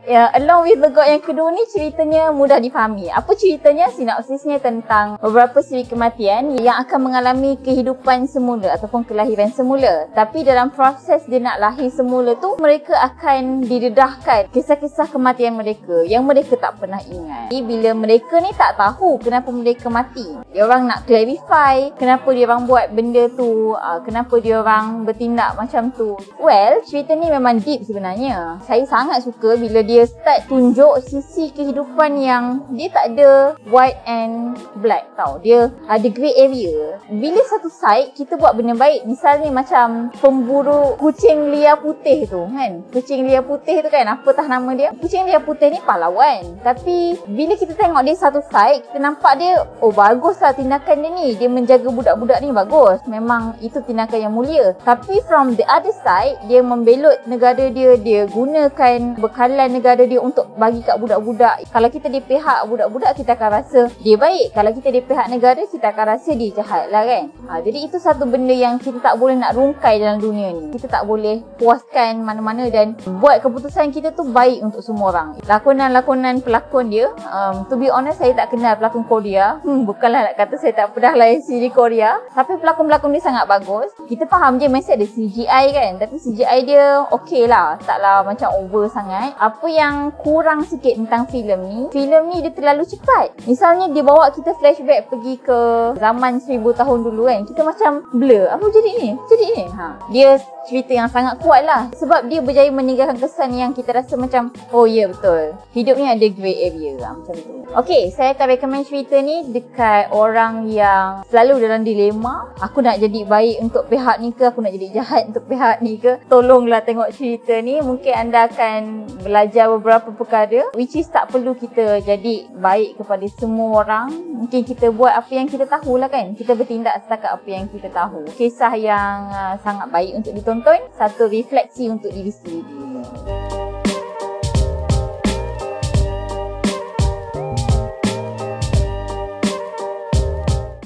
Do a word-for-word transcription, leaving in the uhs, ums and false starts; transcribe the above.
Ya, Along with the God yang kedua ni ceritanya mudah difahami. Apa ceritanya? Sinopsisnya tentang beberapa siri kematian yang akan mengalami kehidupan semula ataupun kelahiran semula. Tapi dalam proses dia nak lahir semula tu, mereka akan didedahkan kisah-kisah kematian mereka yang mereka tak pernah ingat. Jadi bila mereka ni tak tahu kenapa mereka mati, dia orang nak clarify kenapa dia orang buat benda tu, uh, kenapa dia orang bertindak macam tu. Well, cerita ni memang deep sebenarnya. Saya sangat suka bila dia start tunjuk sisi kehidupan yang dia tak ada white and black tau. Dia ada grey area. Bila satu side kita buat benda baik, misalnya macam pemburu kucing liar putih tu kan. Kucing liar putih tu kan, apatah nama dia? Kucing liar putih ni pahlawan. Tapi bila kita tengok dia satu side, kita nampak dia, oh baguslah tindakan dia ni. Dia menjaga budak-budak ni bagus. Memang itu tindakan yang mulia. Tapi from the other side, dia membelot negara dia, dia gunakan bekalan negara dia untuk bagi kat budak-budak. Kalau kita di pihak budak-budak, kita akan rasa dia baik. Kalau kita di pihak negara, kita akan rasa dia jahat lah kan. Ha, jadi itu satu benda yang kita tak boleh nak rungkai dalam dunia ni. Kita tak boleh puaskan mana-mana dan buat keputusan kita tu baik untuk semua orang. Lakonan-lakonan pelakon dia, um, to be honest, saya tak kenal pelakon Korea. Hmm, bukanlah nak kata saya tak pernah layan siri Korea. Tapi pelakon-pelakon dia sangat bagus. Kita faham je mesti ada C G I kan. Tapi C G I dia okey lah. Taklah macam over sangat. Apa yang kurang sikit tentang filem ni, filem ni dia terlalu cepat. Misalnya dia bawa kita flashback pergi ke zaman seribu tahun dulu kan. Kita macam blur. Apa jadi ni? Jadi ni? Ha. Dia cerita yang sangat kuat lah. Sebab dia berjaya meninggalkan kesan yang kita rasa macam, oh ya yeah, betul. Hidup ni ada grey area lah, macam tu. Okay, saya akan recommend cerita ni dekat orang yang selalu dalam dilema. Aku nak jadi baik untuk pihak ni ke? Aku nak jadi jahat untuk pihak ni ke? Tolonglah tengok cerita ni. Mungkin anda akan belajar beberapa perkara which is tak perlu kita jadi baik kepada semua orang. Mungkin kita buat apa yang kita tahu lah kan. Kita bertindak setakat apa yang kita tahu. Kisah yang uh, sangat baik untuk ditonton. Satu refleksi untuk diri sendiri.